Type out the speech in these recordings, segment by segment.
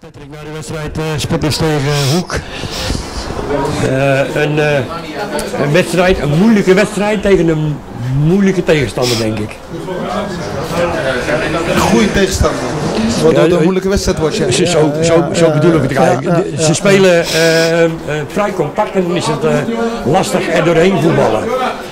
Patrick, na de wedstrijd Sportlers tegen Hoek. Een wedstrijd, een moeilijke wedstrijd tegen een moeilijke tegenstander, denk ik. Een goede tegenstander. Waardoor het een moeilijke wedstrijd wordt. Ja. Zo bedoel ik het eigenlijk. Ze spelen vrij compact en dan is het lastig er doorheen voetballen.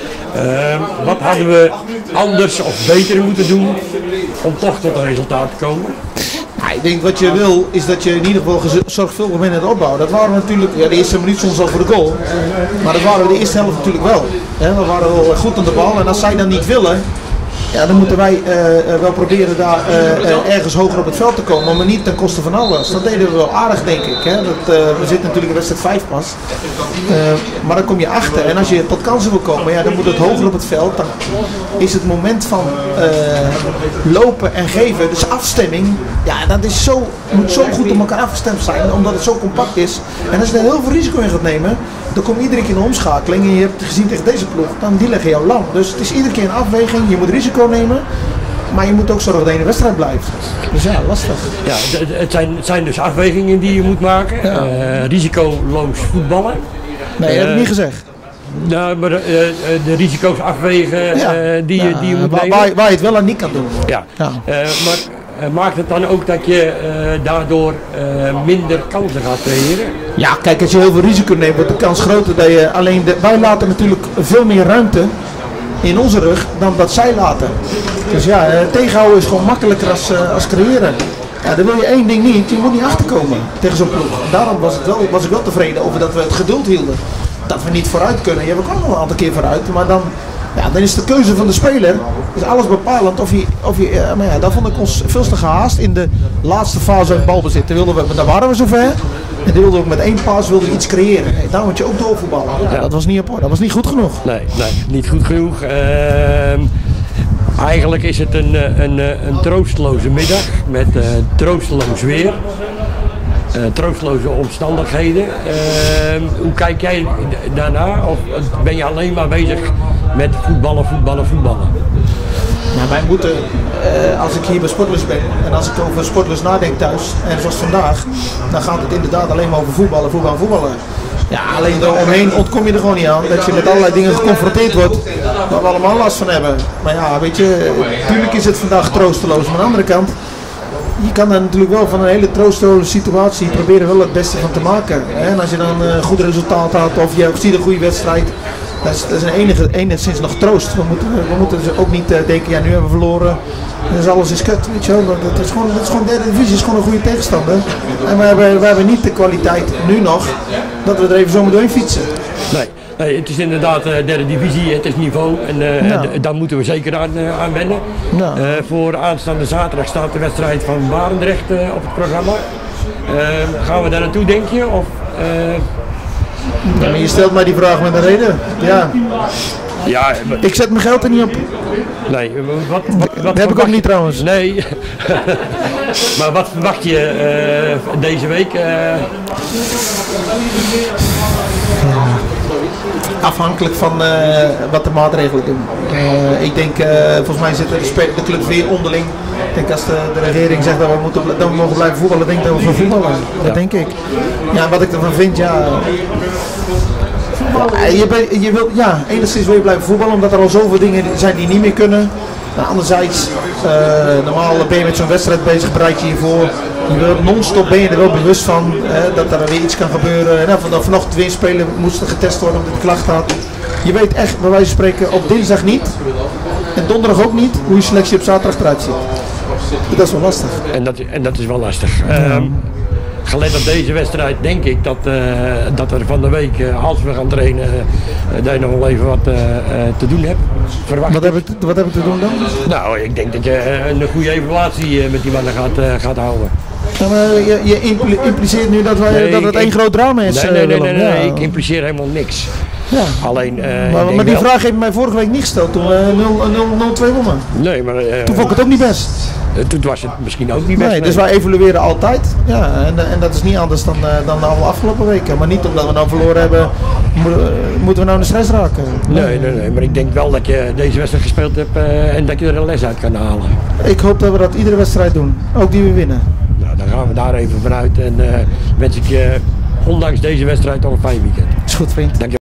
Wat hadden we anders of beter moeten doen om toch tot een resultaat te komen? Ja, ik denk wat je wil is dat je in ieder geval zorgvuldig bent in het opbouwen. Dat waren we natuurlijk, ja, de eerste minuut soms al voor de goal. Maar dat waren we de eerste helft natuurlijk wel. We waren wel goed aan de bal en als zij dan niet willen, ja, dan moeten wij wel proberen daar ergens hoger op het veld te komen, maar niet ten koste van alles. Dat deden we wel aardig, denk ik. Hè? We zitten natuurlijk in wedstrijd 5 pas. Maar dan kom je achter en als je tot kansen wil komen, ja, dan moet het hoger op het veld. Dan is het moment van lopen en geven, dus afstemming, ja, dat is moet zo goed op elkaar afgestemd zijn, omdat het zo compact is. En als je er heel veel risico in gaat nemen, dan kom je iedere keer in een omschakeling en je hebt gezien tegen deze ploeg, dan die leggen jou lam. Dus het is iedere keer een afweging, je moet risico nemen, maar je moet ook zorgen dat je in de wedstrijd blijft. Dus ja, lastig. Ja, het zijn dus afwegingen die je moet maken. Ja. Risicoloos voetballen. Nee, dat heb ik niet gezegd. Nou, maar de risico's afwegen die je moet nemen. Waar je het wel en niet kan doen. Ja, maar maakt het dan ook dat je daardoor minder kansen gaat creëren? Ja, kijk, als je heel veel risico neemt, wordt de kans groter dat je alleen... Wij laten natuurlijk veel meer ruimte in onze rug dan dat zij laten. Dus ja, tegenhouden is gewoon makkelijker als creëren. Ja, dan wil je één ding niet, je moet niet achterkomen tegen zo'n ploeg. Daarom was ik wel tevreden over dat we het geduld hielden. Dat we niet vooruit kunnen. Ja, we komen nog een aantal keer vooruit, maar dan is de keuze van de speler, is alles bepalend maar ja, daar vond ik ons veel te gehaast in de laatste fase van balbezit. Daar waren we zover. En die wilde ook met één paas iets creëren. Nee, daar moet je ook doorvoetballen. Ja, dat was niet op orde. Dat was niet goed genoeg. Nee, niet goed genoeg. Eigenlijk is het een troosteloze middag met troosteloos weer. Troosteloze omstandigheden. Hoe kijk jij daarna? Of ben je alleen maar bezig met voetballen? Nou, wij moeten, als ik hier bij Sportlers ben en als ik over Sportlers nadenk thuis, en zoals vandaag, dan gaat het inderdaad alleen maar over voetballen. Ja, alleen eromheen ontkom je er gewoon niet aan, dat je met allerlei dingen geconfronteerd wordt waar we allemaal last van hebben. Maar ja, weet je, natuurlijk is het vandaag troosteloos, maar aan de andere kant, je kan daar natuurlijk wel van een hele troosteloze situatie proberen wel het beste van te maken. En als je dan een goed resultaat had of je ziet een goede wedstrijd, dat is enigszins nog troost. We moeten dus ook niet denken, ja, nu hebben we verloren, dus alles is kut, weet je wel. Het is gewoon derde divisie, is gewoon een goede tegenstander. En we hebben niet de kwaliteit nu nog, dat we er even zo doorheen fietsen. Nee, het is inderdaad derde divisie, het is niveau en daar moeten we zeker aan wennen. Voor aanstaande zaterdag staat de wedstrijd van Barendrecht op het programma. Gaan we daar naartoe, denk je? Of, ja, maar je stelt mij die vraag met een reden. Ja, ik zet mijn geld er niet op. Nee, dat heb ik ook niet trouwens. Nee. Maar wat verwacht je deze week? Afhankelijk van wat de maatregelen doen. Ik denk, volgens mij zitten de clubs weer onderling. Ik denk als de regering zegt dat we mogen blijven voetballen, denk ik dat we gaan voetballen. Dat denk ik. Ja, wat ik ervan vind, enigszins wil je blijven voetballen, omdat er al zoveel dingen zijn die niet meer kunnen. Nou, anderzijds, normaal ben je met zo'n wedstrijd bezig, bereid je hiervoor. Non-stop ben je er wel bewust van dat er weer iets kan gebeuren. En vanochtend weer spelen moest er getest worden omdat het klacht had. Je weet echt, bij wijze van spreken, op dinsdag niet. En donderdag ook niet, hoe je selectie op zaterdag eruit ziet. Dat is wel lastig. En dat is wel lastig. Gelet op deze wedstrijd denk ik dat er van de week, als we gaan trainen, dat je nog wel even wat te doen hebt. Wat heb ik te doen dan? Nou, ik denk dat je een goede evaluatie met die mannen gaat houden. Ja, maar je impliceert nu dat het één groot drama is. Nee, ik impliceer helemaal niks. Ja. Alleen, maar die vraag heeft mij vorige week niet gesteld toen we 0-2 wonnen. Nee, maar... toen vond ik het ook niet best. Toen was het misschien ook niet best. Nee, dus wij evalueren altijd. Ja, en dat is niet anders dan de afgelopen weken. Maar niet omdat we nou verloren hebben, moeten we nou in de stress raken. Nee, maar ik denk wel dat je deze wedstrijd gespeeld hebt en dat je er een les uit kan halen. Ik hoop dat we dat iedere wedstrijd doen. Ook die we winnen. Nou, dan gaan we daar even vanuit en wens ik je ondanks deze wedstrijd toch een fijn weekend. Is goed, vriend. Dank je.